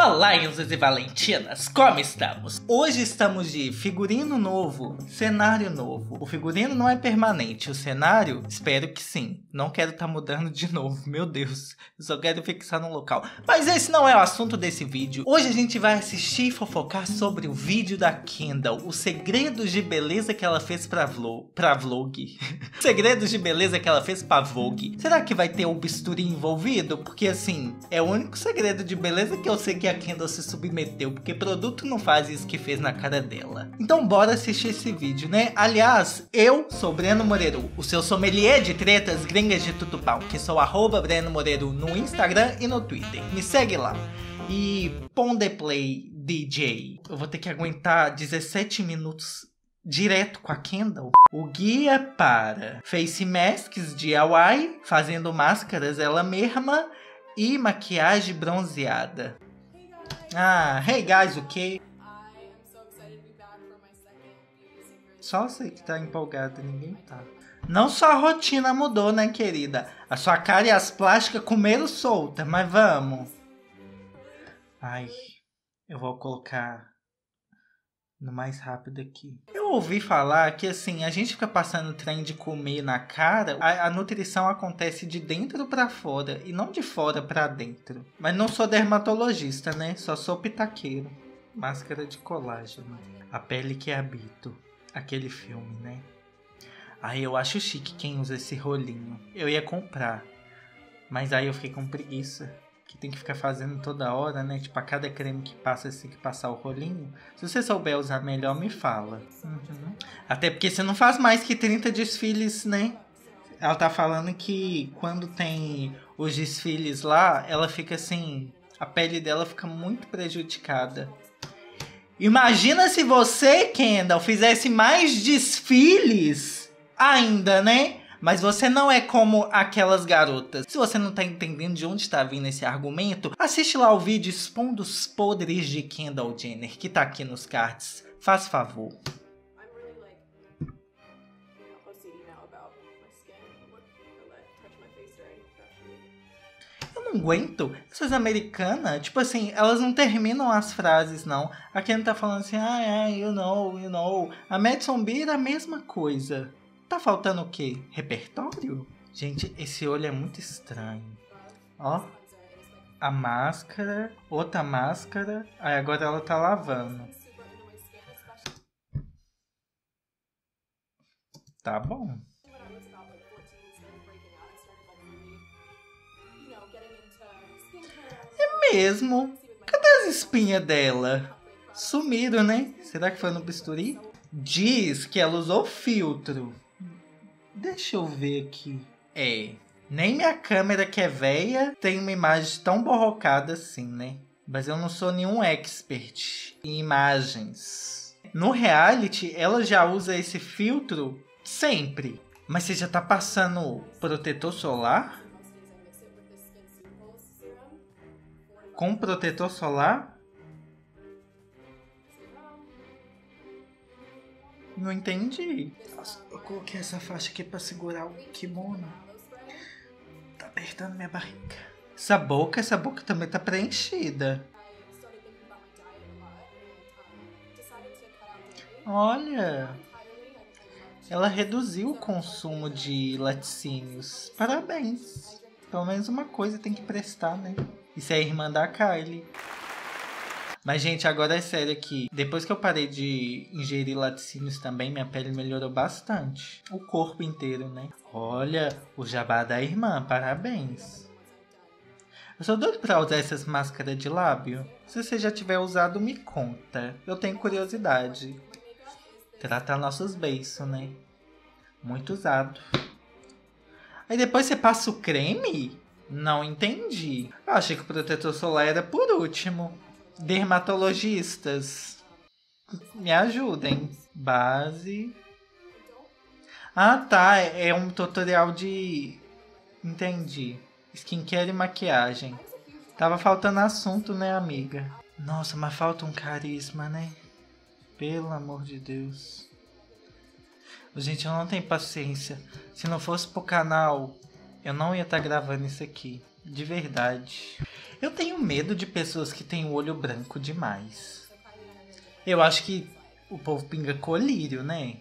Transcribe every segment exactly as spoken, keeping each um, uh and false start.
Olá, Enzos e Valentinas, como estamos? Hoje estamos de figurino novo, cenário novo. O figurino não é permanente, o cenário, espero que sim. Não quero estar tá mudando de novo, meu Deus. Eu só quero fixar no local. Mas esse não é o assunto desse vídeo. Hoje a gente vai assistir e fofocar sobre o vídeo da Kendall. Os segredos de beleza que ela fez pra, vlog, pra vlog. Segredos de beleza que ela fez pra Vogue. Será que vai ter o bisturi envolvido? Porque assim, é o único segredo de beleza que eu sei que a Kendall se submeteu, porque produto não faz isso que fez na cara dela. Então bora assistir esse vídeo, né? Aliás, eu sou Breno Moreiro, o seu sommelier de tretas gringas de tutupau, que sou arroba Breno Moreiro no Instagram e no Twitter. Me segue lá. E Pondeplay D J. Eu vou ter que aguentar dezessete minutos direto com a Kendall. O guia para face masks D I Y, fazendo máscaras ela mesma e maquiagem bronzeada. Ah, hey guys, o que? Só você que tá empolgada, ninguém tá. Não só a rotina mudou, né, querida? A sua cara e as plásticas comeram solta, mas vamos. Ai, eu vou colocar no mais rápido aqui. Eu ouvi falar que assim, a gente fica passando trem de comer na cara, a, a nutrição acontece de dentro pra fora e não de fora pra dentro. Mas não sou dermatologista, né? Só sou pitaqueiro. Máscara de colágeno. A pele que habito. Aquele filme, né? Aí eu acho chique quem usa esse rolinho. Eu ia comprar, mas aí eu fiquei com preguiça. Que tem que ficar fazendo toda hora, né? Tipo, a cada creme que passa, você tem que passar o rolinho. Se você souber usar melhor, me fala. Uhum. Até porque você não faz mais que trinta desfiles, né? Ela tá falando que quando tem os desfiles lá, ela fica assim... A pele dela fica muito prejudicada. Imagina se você, Kendall, fizesse mais desfiles ainda, né? Mas você não é como aquelas garotas. Se você não tá entendendo de onde está vindo esse argumento, assiste lá o vídeo expondo os podres de Kendall Jenner, que tá aqui nos cards. Faz favor. Eu não aguento. Essas americanas, tipo assim, elas não terminam as frases, não. A Kendall tá falando assim, ah, é, you know, you know. A Madison Beer é a mesma coisa. Tá faltando o quê? Repertório? Gente, esse olho é muito estranho. Ó. A máscara. Outra máscara. Aí agora ela tá lavando. Tá bom. É mesmo. Cadê as espinhas dela? Sumiram, né? Será que foi no bisturi? Diz que ela usou filtro. Deixa eu ver aqui. É, nem minha câmera que é velha tem uma imagem tão borrocada assim, né? Mas eu não sou nenhum expert em imagens. No reality, ela já usa esse filtro sempre. Mas você já tá passando protetor solar? Com protetor solar? Não entendi. Nossa, eu coloquei essa faixa aqui pra segurar o kimono. Tá apertando minha barriga. Essa boca, essa boca também tá preenchida. Olha. Ela reduziu o consumo de laticínios. Parabéns. Pelo menos uma coisa tem que prestar, né? Isso é a irmã da Kylie. Mas, gente, agora é sério aqui. Depois que eu parei de ingerir laticínios também, minha pele melhorou bastante. O corpo inteiro, né? Olha, o jabá da irmã. Parabéns. Eu sou doido pra usar essas máscaras de lábio. Se você já tiver usado, me conta. Eu tenho curiosidade. Tratar nossos beiços, né? Muito usado. Aí depois você passa o creme? Não entendi. Eu achei que o protetor solar era por último. Dermatologistas, me ajudem. Base. Ah, tá. É um tutorial de... Entendi. Skincare e maquiagem. Tava faltando assunto, né, amiga? Nossa, mas falta um carisma, né? Pelo amor de Deus. Gente, eu não tenho paciência. Se não fosse pro canal, eu não ia estar gravando isso aqui. De verdade. Eu tenho medo de pessoas que têm o olho branco demais. Eu acho que o povo pinga colírio, né?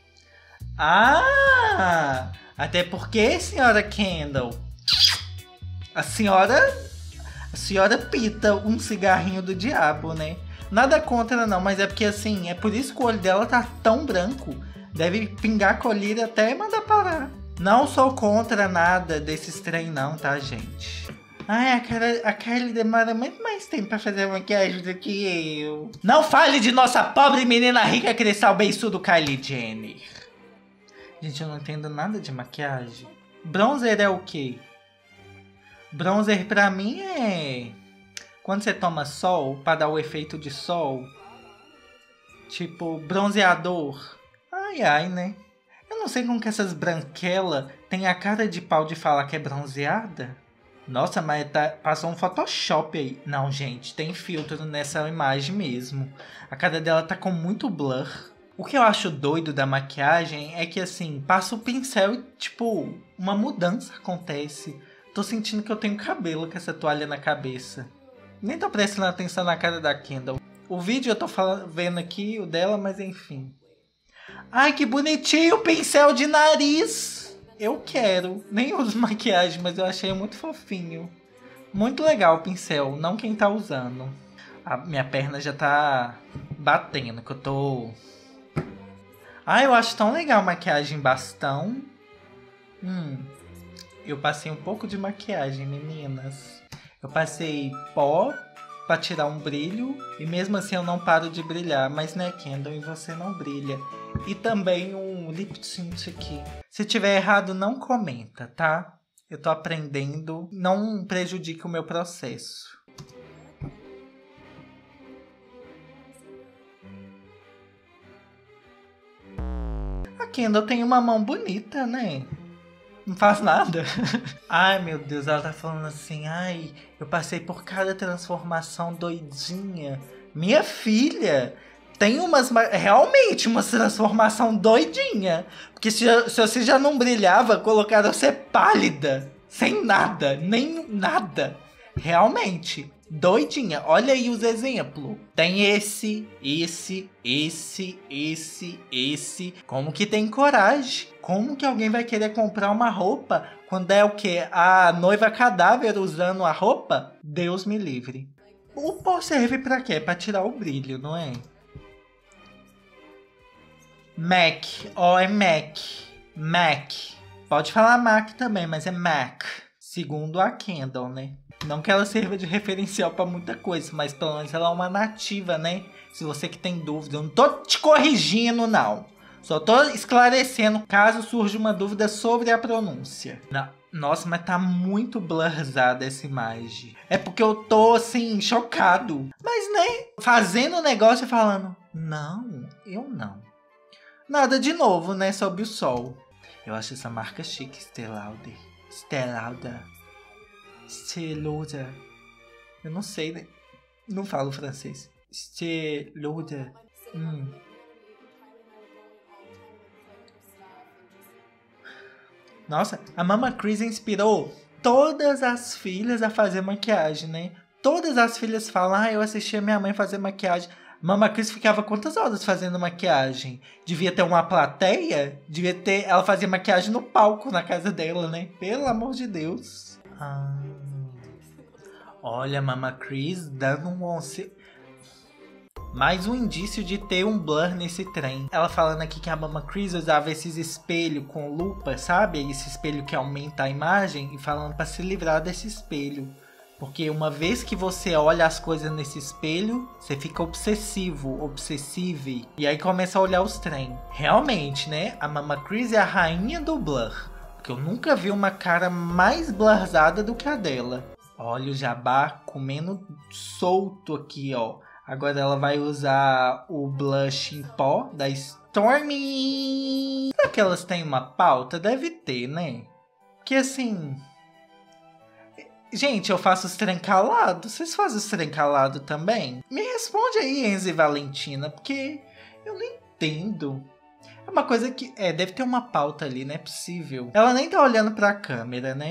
Ah! Até porque, senhora Kendall, a senhora... A senhora pita um cigarrinho do diabo, né? Nada contra não, mas é porque assim, é por isso que o olho dela tá tão branco. Deve pingar colírio até mandar parar. Não sou contra nada desses trem não, tá, gente? Ai, a, cara, a Kylie demora muito mais tempo pra fazer maquiagem do que eu. Não fale de nossa pobre menina rica cristal beiçudo Kylie Jenner. Gente, eu não entendo nada de maquiagem. Bronzer é o quê? Bronzer pra mim é quando você toma sol pra dar o efeito de sol. Tipo, bronzeador. Ai, ai, né? Eu não sei como que essas branquelas têm a cara de pau de falar que é bronzeada. Nossa, mas tá, passou um Photoshop aí. Não, gente, tem filtro nessa imagem mesmo. A cara dela tá com muito blur. O que eu acho doido da maquiagem é que, assim, passa o pincel e, tipo, uma mudança acontece. Tô sentindo que eu tenho cabelo com essa toalha na cabeça. Nem tô prestando atenção na cara da Kendall. O vídeo eu tô falando, vendo aqui, o dela, mas enfim. Ai, que bonitinho o pincel de nariz! Eu quero. Nem uso maquiagem, mas eu achei muito fofinho. Muito legal o pincel, não quem tá usando. A minha perna já tá batendo, que eu tô... Ai, eu acho tão legal a maquiagem bastão. Hum... Eu passei um pouco de maquiagem, meninas. Eu passei pó pra tirar um brilho. E mesmo assim eu não paro de brilhar. Mas né, Kendall, e você não brilha. E também um lip tint aqui. Se tiver errado, não comenta, tá? Eu tô aprendendo. Não prejudique o meu processo. A Kendall tem uma mão bonita, né? Não faz nada. Ai, meu Deus, ela tá falando assim. Ai, eu passei por cada transformação doidinha. Minha filha, tem umas... Realmente, uma transformação doidinha. Porque se, se você já não brilhava, colocaram você pálida. Sem nada, nem nada. Realmente, doidinha. Olha aí os exemplos. Tem esse, esse, esse, esse, esse. Como que tem coragem? Como que alguém vai querer comprar uma roupa quando é o quê? A noiva cadáver usando a roupa? Deus me livre. O pó serve pra quê? Pra tirar o brilho, não é? Mac. Ó, oh, é Mac. Mac. Pode falar Mac também, mas é Mac. Segundo a Kendall, né? Não que ela sirva de referencial pra muita coisa, mas pelo menos ela é uma nativa, né? Se você que tem dúvida, eu não tô te corrigindo, não. Só tô esclarecendo caso surja uma dúvida sobre a pronúncia. Não. Nossa, mas tá muito blurzada essa imagem. É porque eu tô, assim, chocado. Mas, né, fazendo o negócio e falando... Não, eu não. Nada de novo, né, sob o sol. Eu acho essa marca chique, Estée Lauder. Estée Lauder. Estée Lauder. Eu não sei, né? Não falo francês. Estée Lauder. Hum... Nossa, a Mama Chris inspirou todas as filhas a fazer maquiagem, né? Todas as filhas falam, ah, eu assisti a minha mãe fazer maquiagem. Mama Chris ficava quantas horas fazendo maquiagem? Devia ter uma plateia? Devia ter... Ela fazia maquiagem no palco na casa dela, né? Pelo amor de Deus. Ah, olha, a Mama Chris dando um... once... Mais um indício de ter um blur nesse trem. Ela falando aqui que a Mama Chris usava esses espelhos com lupa, sabe? Esse espelho que aumenta a imagem. E falando pra se livrar desse espelho. Porque uma vez que você olha as coisas nesse espelho, você fica obsessivo, obsessive. E aí começa a olhar os trem. Realmente, né? A Mama Chris é a rainha do blur. Porque eu nunca vi uma cara mais blurzada do que a dela. Olha o jabá comendo solto aqui, ó. Agora ela vai usar o blush em pó da Stormi. Será que elas têm uma pauta? Deve ter, né? Que assim... Gente, eu faço os trem calado. Vocês fazem os trem calado também? Me responde aí, Enzo e Valentina, porque eu não entendo. É uma coisa que... É, deve ter uma pauta ali, não é possível. Ela nem tá olhando pra câmera, né?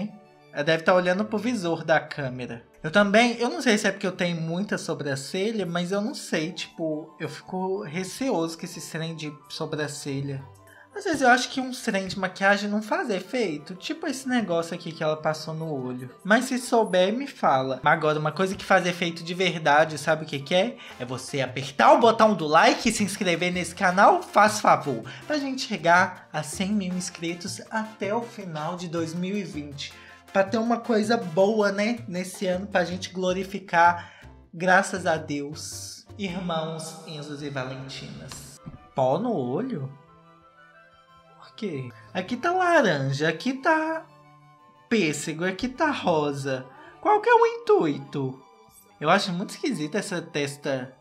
Ela deve estar olhando pro visor da câmera. Eu também, eu não sei se é porque eu tenho muita sobrancelha, mas eu não sei, tipo, eu fico receoso com esse trem de sobrancelha. Às vezes eu acho que um trem de maquiagem não faz efeito, tipo esse negócio aqui que ela passou no olho. Mas se souber, me fala. Agora, uma coisa que faz efeito de verdade, sabe o que que é? É você apertar o botão do like e se inscrever nesse canal, faz favor. Pra gente chegar a cem mil inscritos até o final de dois mil e vinte. Pra ter uma coisa boa, né, nesse ano, pra gente glorificar, graças a Deus, irmãos Enzos e Valentinas. Pó no olho? Por quê? Aqui tá laranja, aqui tá pêssego, aqui tá rosa. Qual que é o intuito? Eu acho muito esquisita essa testa.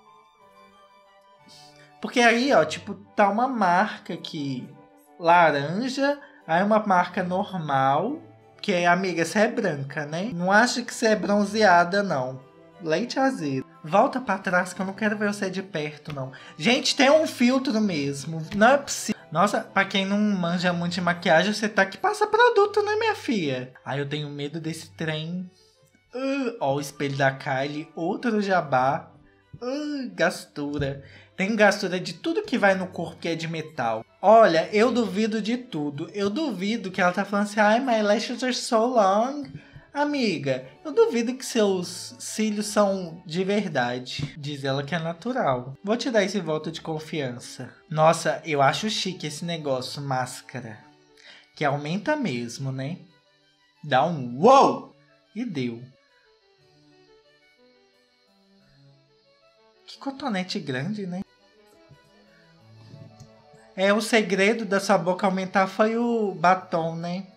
Porque aí, ó, tipo, tá uma marca aqui, laranja, aí uma marca normal. Que é, amiga, você é branca, né? Não acha que você é bronzeada, não. Leite azedo. Volta pra trás que eu não quero ver você de perto, não. Gente, tem um filtro mesmo. Não é possível. Nossa, pra quem não manja muito de maquiagem, você tá que passa produto, né, minha filha? Ai, eu tenho medo desse trem. Uh, ó, o espelho da Kylie. Outro jabá. Uh, gastura. Tem gastura de tudo que vai no corpo que é de metal. Olha, eu duvido de tudo. Eu duvido que ela tá falando assim, ai, my lashes are so long. Amiga, eu duvido que seus cílios são de verdade. Diz ela que é natural. Vou te dar esse voto de confiança. Nossa, eu acho chique esse negócio, máscara. Que aumenta mesmo, né? Dá um uou! E deu. Que cotonete grande, né? É, o segredo da sua boca aumentar foi o batom, né?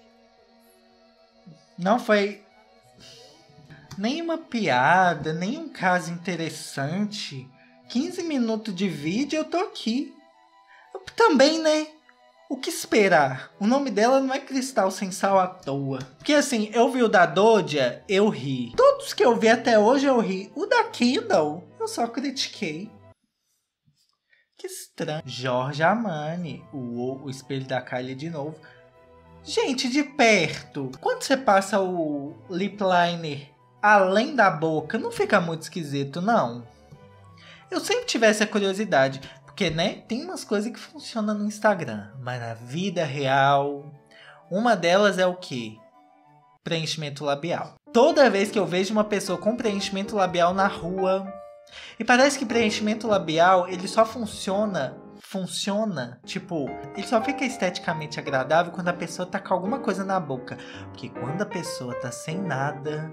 Não foi nenhuma piada, nenhum caso interessante. quinze minutos de vídeo eu tô aqui. Eu também, né? O que esperar? O nome dela não é Cristal Sem Sal à toa. Porque assim, eu vi o da Doja, eu ri. Todos que eu vi até hoje eu ri. O da Kendall, eu só critiquei. Que estranho. Jorge Armani, o, o espelho da Kylie de novo. Gente, de perto, quando você passa o lip liner além da boca, não fica muito esquisito, não? Eu sempre tive essa curiosidade, porque, né, tem umas coisas que funcionam no Instagram, mas na vida real, uma delas é o quê? Preenchimento labial. Toda vez que eu vejo uma pessoa com preenchimento labial na rua, e parece que preenchimento labial, ele só funciona, funciona, tipo, ele só fica esteticamente agradável quando a pessoa tá com alguma coisa na boca. Porque quando a pessoa tá sem nada...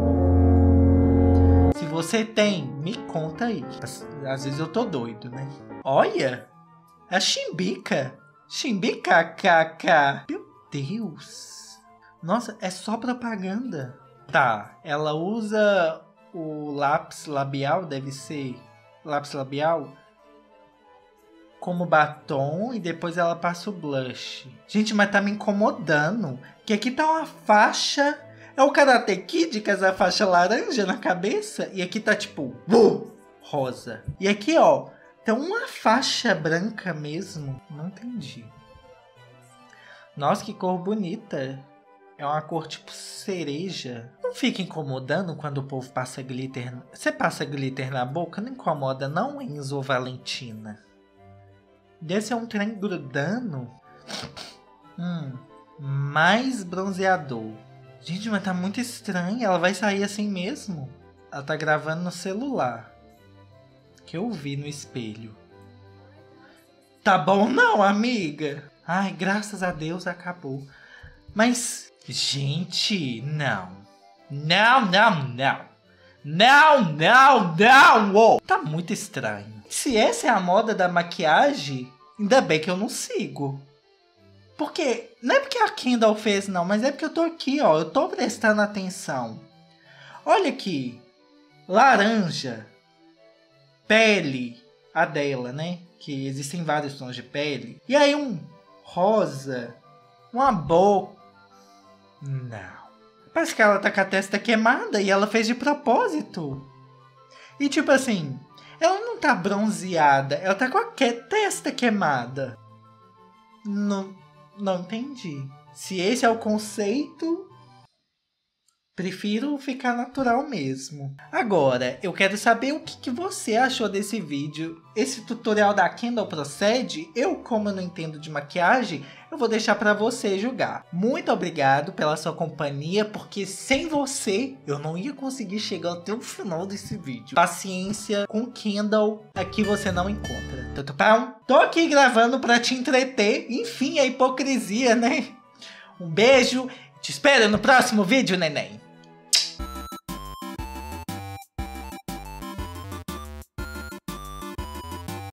Se você tem, me conta aí. Às vezes eu tô doido, né? Olha, a Chimbica. Chimbica, kk. Meu Deus. Nossa, é só propaganda. Tá, ela usa... O lápis labial, deve ser lápis labial, como batom e depois ela passa o blush. Gente, mas tá me incomodando. Que aqui tá uma faixa. É o Karate Kid com essa faixa laranja na cabeça. E aqui tá tipo, uh, rosa. E aqui, ó, tem uma faixa branca mesmo. Não entendi. Nossa, que cor bonita. É uma cor tipo cereja. Não fica incomodando quando o povo passa glitter. Você passa glitter na boca? Não incomoda não, Enzo ou Valentina? Desse é um trem grudando. Hum, mais bronzeador. Gente, mas tá muito estranho. Ela vai sair assim mesmo? Ela tá gravando no celular. Que eu vi no espelho. Tá bom não, amiga? Ai, graças a Deus acabou. Mas... Gente, não. Não, não, não. Não, não, não. Oh, tá muito estranho. Se essa é a moda da maquiagem, ainda bem que eu não sigo. Porque, não é porque a Kendall fez não, mas é porque eu tô aqui, ó. Eu tô prestando atenção. Olha aqui. Laranja. Pele. A dela, né? Que existem vários tons de pele. E aí um rosa. Uma boca. Não. Parece que ela tá com a testa queimada e ela fez de propósito. E tipo assim, ela não tá bronzeada, ela tá com a que testa queimada. Não, não entendi. Se esse é o conceito, Prefiro ficar natural mesmo. Agora, eu quero saber o que, que você achou desse vídeo. Esse tutorial da Kendall procede? Eu, como eu não entendo de maquiagem, eu vou deixar para você julgar. Muito obrigado pela sua companhia, porque sem você, eu não ia conseguir chegar até o final desse vídeo. Paciência com Kendall, aqui você não encontra. Então, tô aqui gravando para te entreter. Enfim, a hipocrisia, né? Um beijo, te espero no próximo vídeo, neném.